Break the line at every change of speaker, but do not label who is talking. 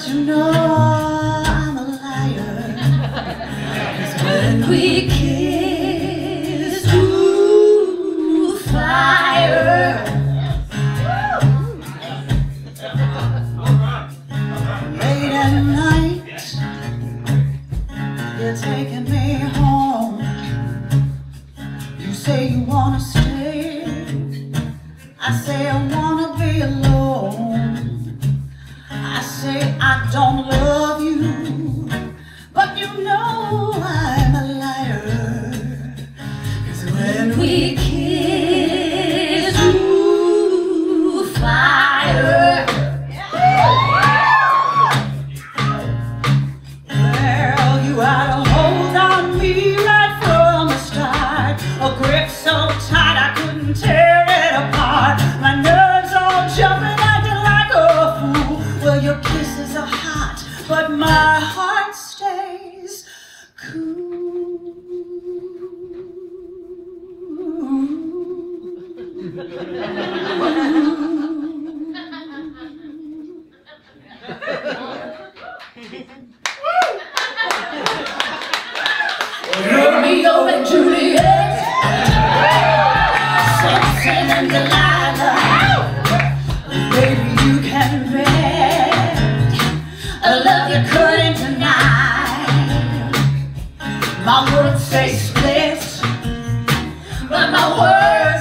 But you know I'm a liar. 'Cause when we kiss, ooh, fire. Late at night, you're taking me home. You say you wanna stay, I say I wanna be alone. I say I don't love you, but you know I'm a liar. 'Cause when we kiss, ooh, fire. Well, you had a hold on me right from the start, a grip so tight I couldn't tear it apart. My nerves all jumping, acting like a fool. Well, your kisses are hot, but my heart stays cool. Romeo and Juliet, Samson and Delilah. Baby, you can bet a love you couldn't deny. My words say split, but my words